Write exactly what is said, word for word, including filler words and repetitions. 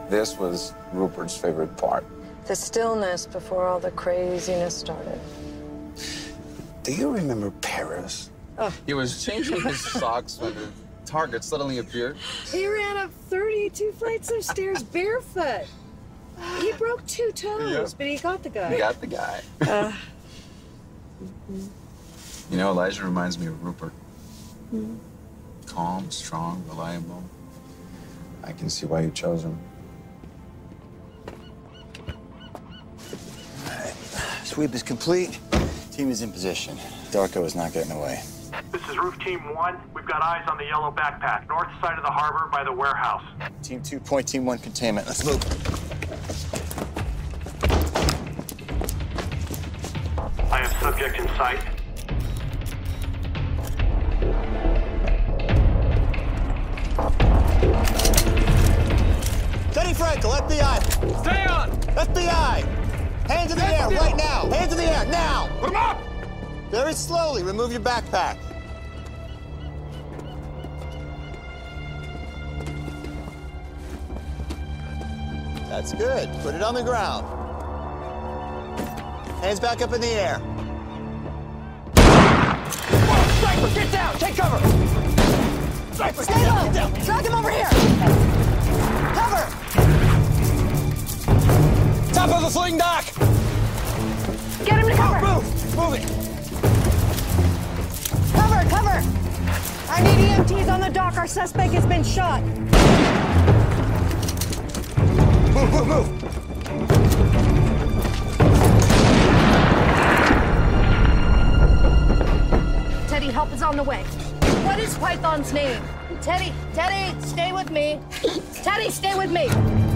This was Rupert's favorite part. The stillness before all the craziness started. Do you remember Paris? Oh. He was changing his socks when the target suddenly appeared. He ran up thirty-two flights of stairs barefoot. He broke two toes, Yep. but he got the guy. He got the guy. Uh, You know, Elijah reminds me of Rupert. mm-hmm. Calm, strong, reliable. I can see why you chose him. All right. Sweep is complete. Team is in position. Darko is not getting away. This is Roof Team One. We've got eyes on the yellow backpack, north side of the harbor by the warehouse. Team two, point Team one containment. Let's move. I have subject in sight. Teddy Frankel, F B I. Stay on! F B I! Hands in the air, right now! Hands in the air, now! Put him up! Very slowly, remove your backpack. That's good. Put it on the ground. Hands back up in the air. Sniper, get down! Take cover! Sniper, Stay low! Drag him over here! Cover! Top of the fling dock! Get him to cover! Move! Move it! Cover, cover! I need E M Ts on the dock. Our suspect has been shot. Move, move, move! Teddy, help is on the way. What is Python's name? Teddy, Teddy, stay with me. Teddy, stay with me.